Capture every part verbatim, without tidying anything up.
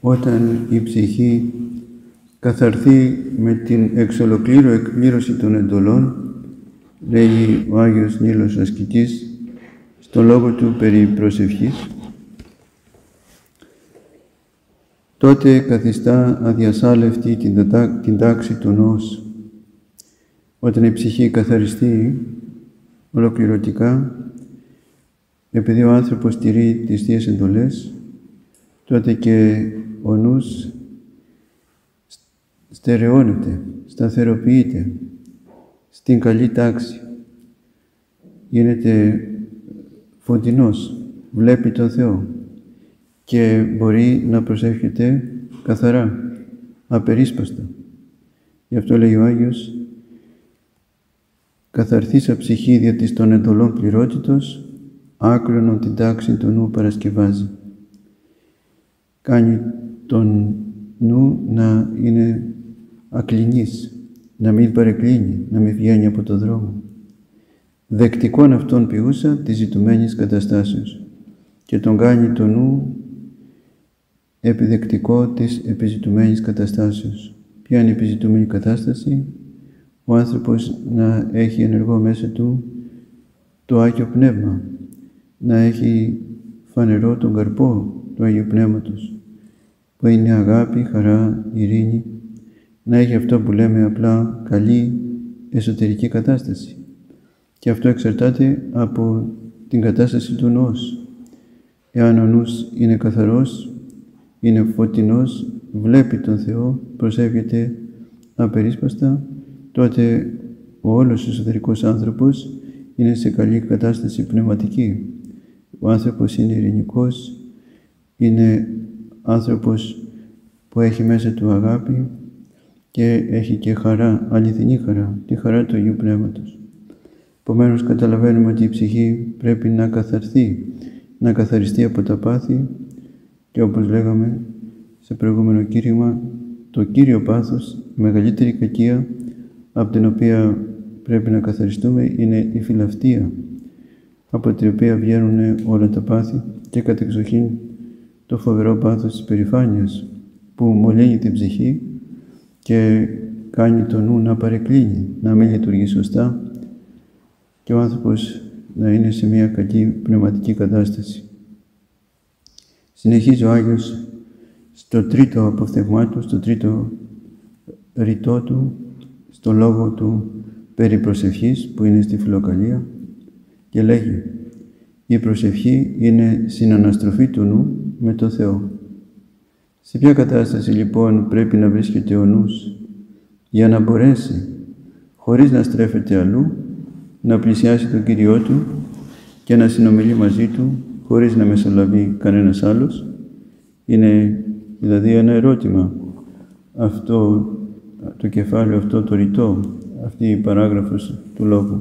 Όταν η ψυχή καθαρθεί με την εξ ολοκλήρου εκπλήρωση των εντολών, λέει ο Άγιος Νείλος ο Ασκητής στο λόγο του περί προσευχής, τότε καθιστά αδιασάλευτη την, την τάξη του νους. Όταν η ψυχή καθαριστεί ολοκληρωτικά, επειδή ο άνθρωπος τηρεί τις Θείες εντολές, τότε και ο νους στερεώνεται, σταθεροποιείται στην καλή τάξη. Γίνεται φωτεινός, βλέπει τον Θεό και μπορεί να προσεύχεται καθαρά, απερίσπαστα. Γι' αυτό λέει ο Άγιος, καθαρθήσα ψυχή δια της των εντολών πληρότητος, άκρονον την τάξη του νου παρασκευάζει. Κάνει τον νου να είναι ακλινής, να μην παρεκκλίνει, να μην βγαίνει από το δρόμο. Δεκτικόν αυτόν ποιούσα της ζητουμένης καταστάσεως και τον κάνει το νου επιδεκτικό της επιζητουμένης καταστάσεως. Ποια είναι η επιζητουμένη κατάσταση? Ο άνθρωπος να έχει ενεργό μέσα του το Άγιο Πνεύμα, να έχει φανερό τον καρπό του Αγίου Πνεύματος, που είναι αγάπη, χαρά, ειρήνη, να έχει αυτό που λέμε απλά καλή εσωτερική κατάσταση. Και αυτό εξαρτάται από την κατάσταση του νους. Εάν ο νους είναι καθαρός, είναι φωτεινός, βλέπει τον Θεό, προσεύχεται απερίσπαστα, τότε ο όλος εσωτερικός άνθρωπος είναι σε καλή κατάσταση πνευματική. Ο άνθρωπος είναι ειρηνικός, είναι άνθρωπος που έχει μέσα του αγάπη και έχει και χαρά, αληθινή χαρά, τη χαρά του Αγίου Πνεύματος. Επομένως καταλαβαίνουμε ότι η ψυχή πρέπει να καθαρθεί, να καθαριστεί από τα πάθη και όπως λέγαμε σε προηγούμενο κήρυγμα, το κύριο πάθος, η μεγαλύτερη κακία από την οποία πρέπει να καθαριστούμε είναι η φιλαυτία, από την οποία βγαίνουν όλα τα πάθη και κατεξοχήν το φοβερό πάθος της περηφάνειας που μολύνει την ψυχή και κάνει το νου να παρεκκλίνει, να μην λειτουργεί σωστά και ο άνθρωπος να είναι σε μια κακή πνευματική κατάσταση. Συνεχίζει ο Άγιος στο τρίτο αποφθεγμά του, στο τρίτο ρητό του, στο λόγο του περί προσευχής που είναι στη Φιλοκαλία και λέγει «Η προσευχή είναι συναναστροφή του νου με το Θεό». Σε ποια κατάσταση λοιπόν πρέπει να βρίσκεται ο νους για να μπορέσει χωρίς να στρέφεται αλλού να πλησιάσει τον Κύριό του και να συνομιλεί μαζί του χωρίς να μεσολαβεί κανένας άλλος? Είναι δηλαδή ένα ερώτημα αυτό το κεφάλαιο, αυτό το ρητό, αυτή η παράγραφος του λόγου.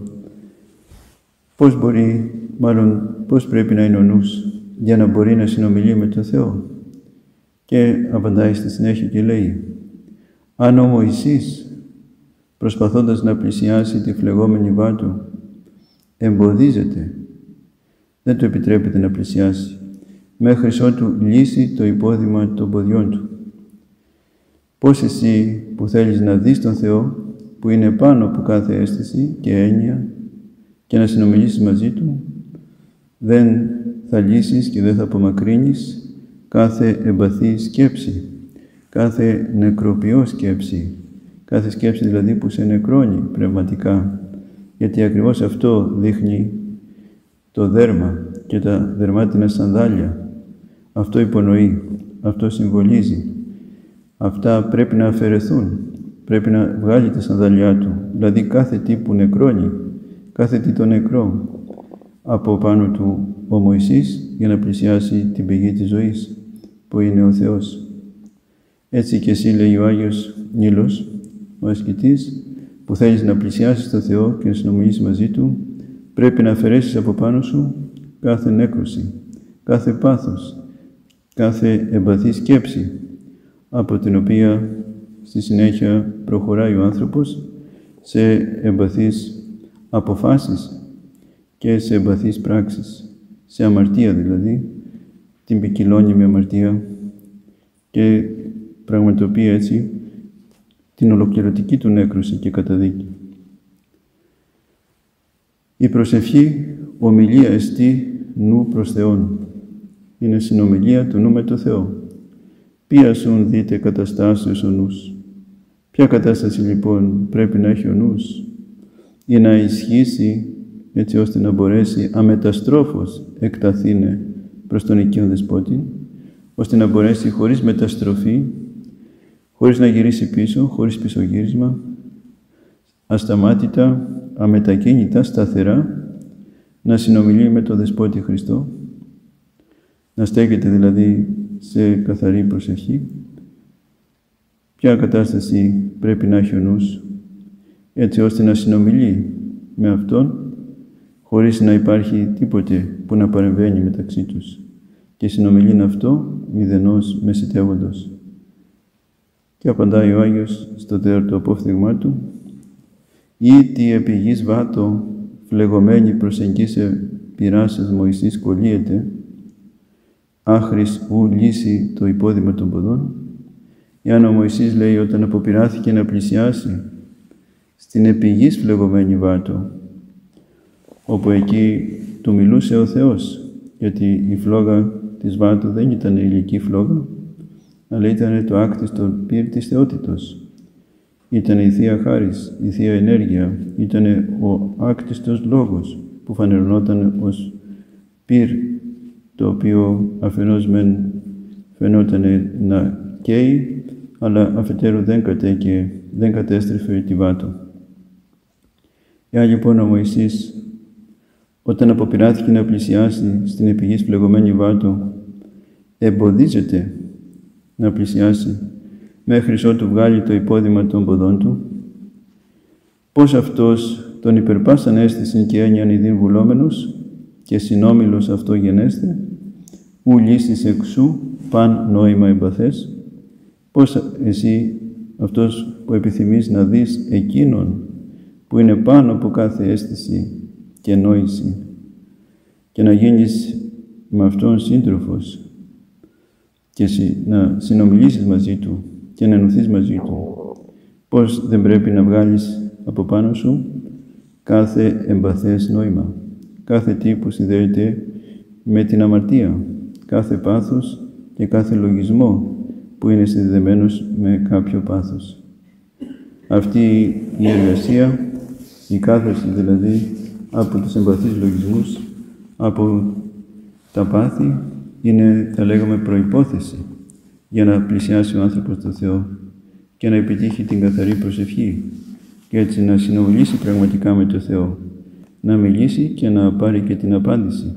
Πώς μπορεί, μάλλον πώς πρέπει να είναι ο νους για να μπορεί να συνομιλεί με τον Θεό? Και απαντάει στη συνέχεια και λέει «Αν ο Μωυσής, προσπαθώντας να πλησιάσει τη φλεγόμενη βάτου, εμποδίζεται, δεν του επιτρέπεται να πλησιάσει, μέχρι ότου λύσει το υπόδημα των ποδιών του. Πώς εσύ που θέλεις να δεις τον Θεό, που είναι πάνω από κάθε αίσθηση και έννοια, και να συνομιλήσεις μαζί Του, δεν θα λύσεις και δεν θα απομακρύνεις κάθε εμπαθή σκέψη, κάθε νεκροποιό σκέψη, κάθε σκέψη δηλαδή που σε νεκρώνει πνευματικά, γιατί ακριβώς αυτό δείχνει το δέρμα και τα δερμάτινα σανδάλια. Αυτό υπονοεί, αυτό συμβολίζει. Αυτά πρέπει να αφαιρεθούν, πρέπει να βγάλει τα σανδαλιά του, δηλαδή κάθε τι που νεκρώνει, κάθε τι το νεκρό, από πάνω του ο Μωυσής για να πλησιάσει την πηγή της ζωής, που είναι ο Θεός. Έτσι και εσύ, λέει ο Άγιος Νείλος, ο ασκητής, που θέλεις να πλησιάσεις τον Θεό και να συνομιλήσεις μαζί Του, πρέπει να αφαιρέσεις από πάνω σου κάθε νέκρωση, κάθε πάθος, κάθε εμπαθή σκέψη, από την οποία στη συνέχεια προχωράει ο άνθρωπος σε εμπαθείς αποφάσεις και σε εμπαθείς πράξεις, σε αμαρτία δηλαδή, την ποικιλώνει με αμαρτία και πραγματοποιεί έτσι την ολοκληρωτική του νέκρωση και καταδίκη. Η προσευχή ομιλία εστί νου προς Θεόν. Είναι συνομιλία του νου με το Θεό. Ποιασουν δείτε καταστάσεις ο νους. Ποια κατάσταση λοιπόν πρέπει να έχει ο νους ή να ισχύσει έτσι ώστε να μπορέσει αμεταστρόφως εκταθήνε προς τον οικείον δεσπότη, ώστε να μπορέσει χωρίς μεταστροφή, χωρίς να γυρίσει πίσω, χωρίς πισωγύρισμα, ασταμάτητα, αμετακίνητα, σταθερά, να συνομιλεί με τον Δεσπότη Χριστό, να στέκεται δηλαδή σε καθαρή προσευχή. Ποια κατάσταση πρέπει να έχει ο νους, έτσι ώστε να συνομιλεί με Αυτόν, χωρίς να υπάρχει τίποτε που να παρεμβαίνει μεταξύ τους και συνομιλήν αυτό μηδενός μεσητεύοντος. Και απαντάει ο Άγιος στο τέταρτο απόφθεγμά του «Ή τι επί γης βάτο φλεγωμένη προσεγγίσε πειράσες Μωυσής κολλείεται, άχρης ου λύσει το υπόδημα των ποδών». Εάν ο Μωυσής, λέει, όταν αποπειράθηκε να πλησιάσει στην επί γης φλεγωμένη βάτο, όπου εκεί του μιλούσε ο Θεός, γιατί η φλόγα της βάτου δεν ήταν η ηλική φλόγα, αλλά ήταν το άκτιστο πυρ της θεότητος. Ήταν η Θεία Χάρις, η Θεία Ενέργεια, ήταν ο άκτιστος λόγος που φανερωνόταν ως πυρ, το οποίο αφενός μεν φαινόταν να καίει, αλλά αφετέρου δεν κατέκαιε, δεν κατέστρεφε τη βάτο. Εάν λοιπόν ο Μωυσής, όταν αποπειράθηκε να πλησιάσει στην επί γης φλεγωμένη βάτο, εμποδίζεται να πλησιάσει μέχρι ότου βγάλει το υπόδημα των ποδών του, πώς αυτός τον υπερπάσαν αίσθηση και έννοιαν ειδήν βουλόμενος και συνόμιλος αυτό γενέστε, ου λύσεις εξού παν νόημα εμπαθές, πώς εσύ αυτός που επιθυμείς να δεις εκείνον που είναι πάνω από κάθε αίσθηση και νόηση και να γίνεις με αυτόν σύντροφος και να συνομιλήσεις μαζί του και να ενωθείς μαζί του, πώς δεν πρέπει να βγάλεις από πάνω σου κάθε εμπαθές νόημα, κάθε τι που συνδέεται με την αμαρτία, κάθε πάθος και κάθε λογισμό που είναι συνδεδεμένος με κάποιο πάθος. Αυτή η εργασία, η κάθαρση δηλαδή από τους εμπαθείς λογισμούς, από τα πάθη, είναι, θα λέγαμε, προϋπόθεση για να πλησιάσει ο άνθρωπος το Θεό και να επιτύχει την καθαρή προσευχή και έτσι να συνομιλήσει πραγματικά με το Θεό, να μιλήσει και να πάρει και την απάντηση.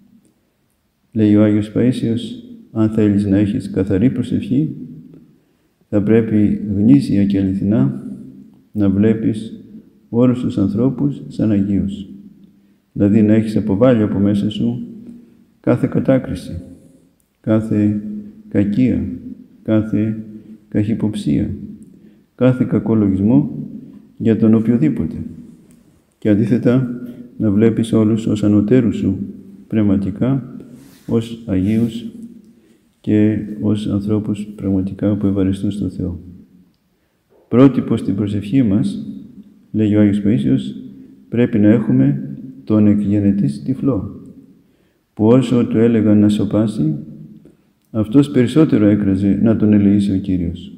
Λέει ο Άγιος Παΐσιος, αν θέλεις να έχεις καθαρή προσευχή, θα πρέπει γνήσια και αληθινά να βλέπεις όλους τους ανθρώπους σαν Αγίους. Δηλαδή να έχεις αποβάλει από μέσα σου κάθε κατάκριση, κάθε κακία, κάθε καχυποψία, κάθε κακολογισμό για τον οποιοδήποτε. Και αντίθετα να βλέπεις όλους ως ανωτέρους σου πνευματικά, ως Αγίους και ως ανθρώπους πραγματικά που ευαριστούν στο Θεό. Πρότυπο στην προσευχή μας, λέει ο Άγιος Παΐσιος, πρέπει να έχουμε τον εκγενετής τυφλό, που όσο του έλεγαν να σωπάσει, αυτός περισσότερο έκραζε να τον ελεήσει ο Κύριος.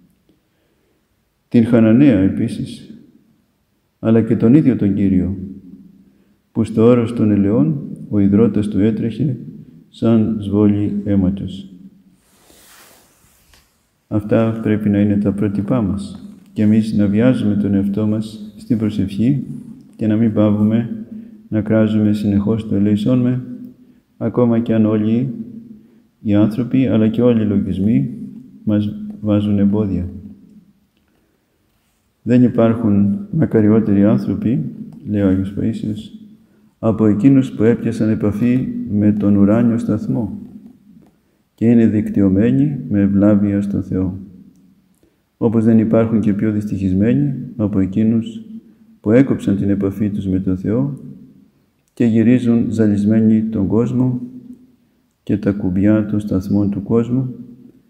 Την Χαναναία επίσης, αλλά και τον ίδιο τον Κύριο, που στο όρος των ελαιών ο ιδρώτας του έτρεχε σαν σβόλη αίματος. Αυτά πρέπει να είναι τα πρότυπά μας και εμείς να βιάζουμε τον εαυτό μας στην προσευχή και να μην παύουμε να κράζουμε συνεχώς το ελέησόν με, ακόμα και αν όλοι οι άνθρωποι αλλά και όλοι οι λογισμοί μας βάζουν εμπόδια. Δεν υπάρχουν μακαριότεροι άνθρωποι, λέει ο Άγιος Παΐσιος, από εκείνους που έπιασαν επαφή με τον ουράνιο σταθμό και είναι δικτυωμένοι με ευλάβεια στον Θεό. Όπως δεν υπάρχουν και πιο δυστυχισμένοι από εκείνους που έκοψαν την επαφή τους με τον Θεό και γυρίζουν ζαλισμένοι τον κόσμο και τα κουμπιά των σταθμών του κόσμου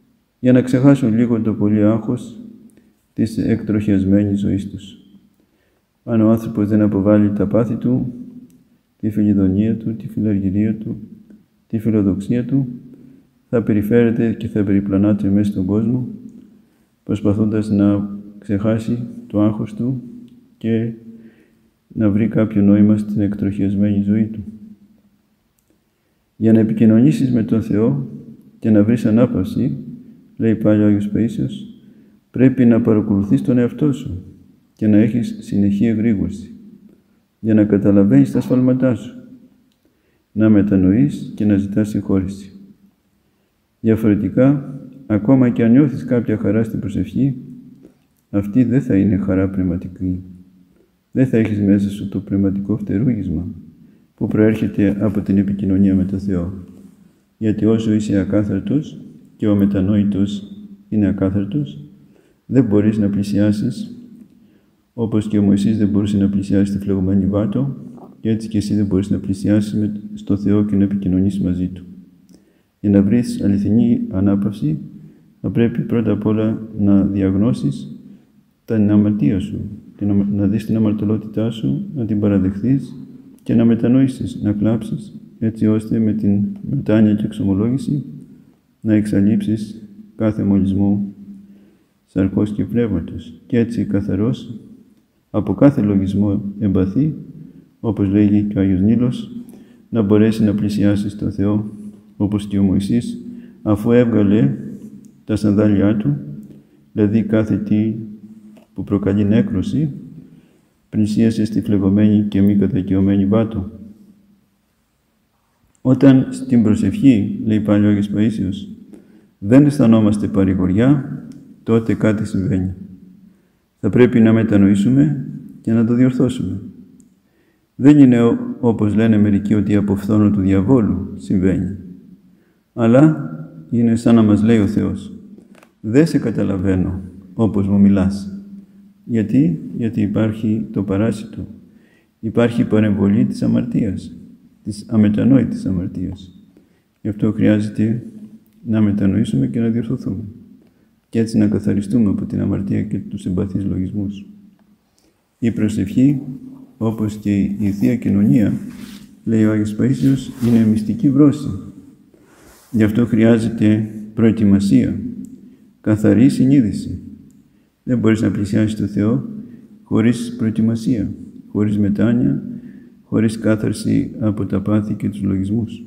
για να ξεχάσουν λίγο το πολύ άγχος της εκτροχιασμένης ζωής τους. Αν ο άνθρωπος δεν αποβάλει τα πάθη του, τη φιλιδονία του, τη φιλαργυρία του, τη φιλοδοξία του, θα περιφέρεται και θα περιπλανάται μέσα στον κόσμο, προσπαθώντας να ξεχάσει το άγχος του και να βρει κάποιο νόημα στην εκτροχιασμένη ζωή του. Για να επικοινωνήσεις με τον Θεό και να βρεις ανάπαυση, λέει πάλι ο Άγιος Παΐσιος, πρέπει να παρακολουθείς τον εαυτό σου και να έχεις συνεχή εγρήγορση, για να καταλαβαίνεις τα σφάλματά σου, να μετανοείς και να ζητάς συγχώρεση. Διαφορετικά, ακόμα και αν νιώθεις κάποια χαρά στην προσευχή, αυτή δεν θα είναι χαρά πνευματική. Δεν θα έχεις μέσα σου το πνευματικό φτερούγισμα που προέρχεται από την επικοινωνία με τον Θεό. Γιατί όσο είσαι ακάθαρτος και ο μετανόητος είναι ακάθαρτος, δεν μπορείς να πλησιάσεις, όπως και ο Μωυσής δεν μπορούσε να πλησιάσει τη φλεγωμένη βάτο, και έτσι και εσύ δεν μπορείς να πλησιάσεις στο Θεό και να επικοινωνήσεις μαζί Του. Για να βρεις αληθινή ανάπαυση, θα πρέπει πρώτα απ' όλα να διαγνώσεις την αμαρτία σου, να δεις την αμαρτωλότητά σου, να την παραδεχθείς και να μετανοήσεις, να κλάψεις, έτσι ώστε με την μετάνοια και εξομολόγηση να εξαλείψεις κάθε μολυσμό σαρκός και πνεύματος. Και έτσι καθαρός, από κάθε λογισμό εμπαθή, όπως λέγει και ο Άγιος Νείλος, να μπορέσει να πλησιάσει στον Θεό, όπως και ο Μωυσής, αφού έβγαλε τα σανδάλια του, δηλαδή κάθε τι που προκαλεί νέκρωση, πλησίασε στη φλεγωμένη και μη κατακαιωμένη βάτο. Όταν στην προσευχή, λέει πάλι ο Άγιος Παΐσιος, δεν αισθανόμαστε παρηγοριά, τότε κάτι συμβαίνει. Θα πρέπει να μετανοήσουμε και να το διορθώσουμε. Δεν είναι όπως λένε μερικοί ότι από φθόνο του διαβόλου συμβαίνει. Αλλά είναι σαν να μας λέει ο Θεός, δεν σε καταλαβαίνω όπως μου μιλάς. Γιατί, Γιατί υπάρχει το παράσιτο. Υπάρχει η παρεμβολή της αμαρτίας, της αμετανόητης αμαρτίας. Γι' αυτό χρειάζεται να μετανοήσουμε και να διορθωθούμε. Και έτσι να καθαριστούμε από την αμαρτία και τους συμπαθείς λογισμούς. Η προσευχή, όπως και η Θεία Κοινωνία, λέει ο Άγιος Παΐσιος, είναι μυστική βρώση. Γι' αυτό χρειάζεται προετοιμασία, καθαρή συνείδηση. Δεν μπορείς να πλησιάσεις τον Θεό χωρίς προετοιμασία, χωρίς μετάνοια, χωρίς κάθαρση από τα πάθη και τους λογισμούς.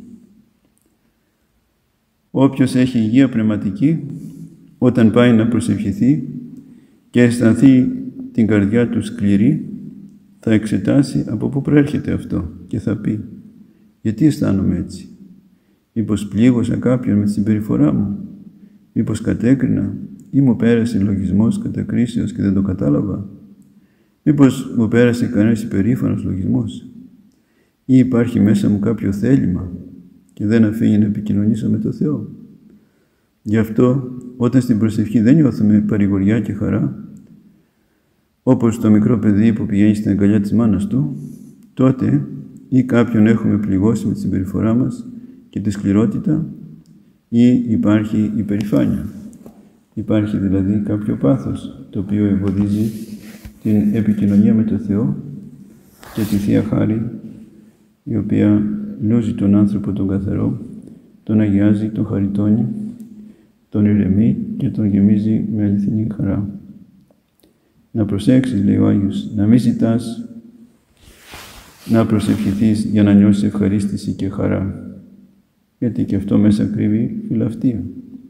Όποιος έχει υγεία πνευματική, όταν πάει να προσευχηθεί και αισθανθεί την καρδιά του σκληρή, θα εξετάσει από πού προέρχεται αυτό και θα πει «Γιατί αισθάνομαι έτσι? Μήπως πλήγωσα κάποιον με τη συμπεριφορά μου? Μήπως κατέκρινα ή μου πέρασε λογισμός κατακρίσεως και δεν το κατάλαβα? Μήπως μου πέρασε κανένας υπερήφανος λογισμός? Ή υπάρχει μέσα μου κάποιο θέλημα και δεν αφήνει να επικοινωνήσω με το Θεό?» Γι' αυτό, όταν στην προσευχή δεν νιώθουμε παρηγοριά και χαρά, όπως το μικρό παιδί που πηγαίνει στην αγκαλιά της μάνας του, τότε ή κάποιον έχουμε πληγώσει με τη συμπεριφορά μας και τη σκληρότητα, ή υπάρχει υπερηφάνεια. Υπάρχει δηλαδή κάποιο πάθος, το οποίο εμποδίζει την επικοινωνία με τον Θεό και τη Θεία Χάρη, η οποία λούζει τον άνθρωπο τον καθαρό, τον αγιάζει, τον χαριτώνει, τον ηρεμεί και τον γεμίζει με αληθινή χαρά. Να προσέξεις, λέει ο Άγιος, να μην ζητάς να προσευχηθείς για να νιώσεις ευχαρίστηση και χαρά, γιατί και αυτό μέσα κρύβει φιλαυτία.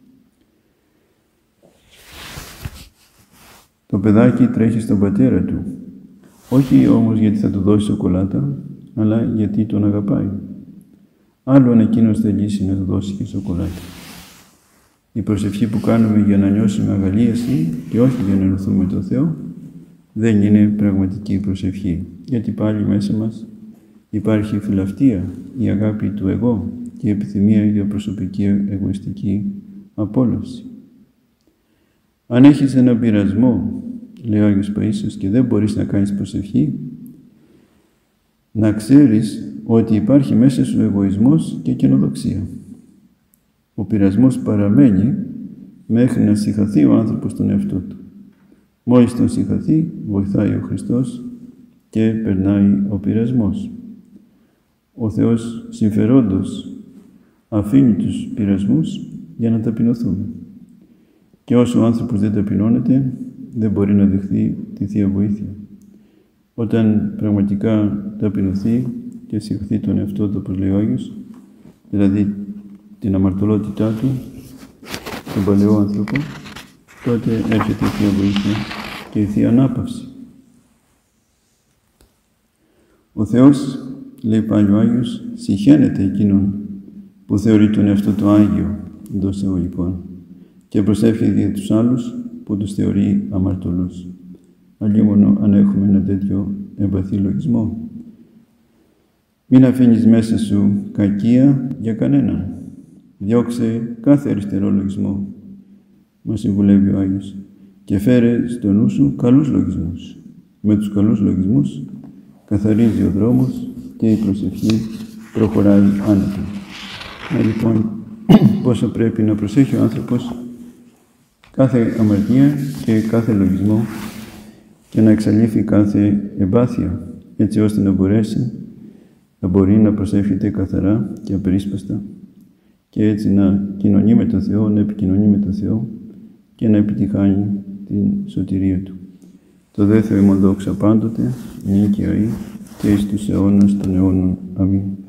Το παιδάκι τρέχει στον πατέρα του, όχι όμως γιατί θα του δώσει σοκολάτα, αλλά γιατί τον αγαπάει. Άλλον εκείνος θελήσει να του δώσει και σοκολάτα. Η προσευχή που κάνουμε για να νιώσουμε αγαλίαση και όχι για να ενωθούμε με τον Θεό, δεν είναι πραγματική προσευχή. Γιατί πάλι μέσα μας υπάρχει η φιλαυτία, η αγάπη του εγώ και η επιθυμία για προσωπική εγωιστική απόλαυση. Αν έχεις έναν πειρασμό, λέει ο Άγιος Παΐσιος, και δεν μπορείς να κάνεις προσευχή, να ξέρεις ότι υπάρχει μέσα σου εγωισμός και καινοδοξία. Ο πειρασμός παραμένει μέχρι να συγχαθεί ο άνθρωπος τον εαυτό του. Μόλις τον συγχαθεί, βοηθάει ο Χριστός και περνάει ο πειρασμός. Ο Θεός συμφερόντως αφήνει τους πειρασμούς για να ταπεινωθούμε. Και όσο ο άνθρωπος δεν ταπεινώνεται, δεν μπορεί να δεχθεί τη Θεία Βοήθεια. Όταν πραγματικά ταπεινωθεί και συγχαθεί τον εαυτό του, όπως λέει ο Άγιος, δηλαδή την αμαρτωλότητά του, τον παλαιό άνθρωπο, τότε έρχεται η Θεία Βοήθεια και η Θεία Ανάπαυση. Ο Θεός, λέει πάλι ο Άγιος, συχαίνεται εκείνον που θεωρεί τον εαυτό του Άγιο εντός εισαγωγικών και προσεύχεται για τους άλλους που τους θεωρεί αμαρτωλούς. Αλλήμωνο αν έχουμε ένα τέτοιο εμπαθή λογισμό. Μην αφήνεις μέσα σου κακία για κανέναν. Διώξε κάθε αριστερό λογισμό, μας συμβουλεύει ο Άγιος, και φέρε στο νου σου καλούς λογισμούς. Με τους καλούς λογισμούς καθαρίζει ο δρόμος και η προσευχή προχωράει άνετα. Ε, λοιπόν, πόσο πρέπει να προσέχει ο άνθρωπος κάθε αμαρτία και κάθε λογισμό και να εξαλείφει κάθε εμπάθεια, έτσι ώστε να μπορέσει να μπορεί να προσεύχεται καθαρά και απερίσπαστα και έτσι να κοινωνεί με τον Θεό, να επικοινωνεί με τον Θεό και να επιτυχάνει την σωτηρία Του. Το δε Θεό ημών δόξα πάντοτε, νυν και αεί και εις τους αιώνας των αιώνων. Αμήν.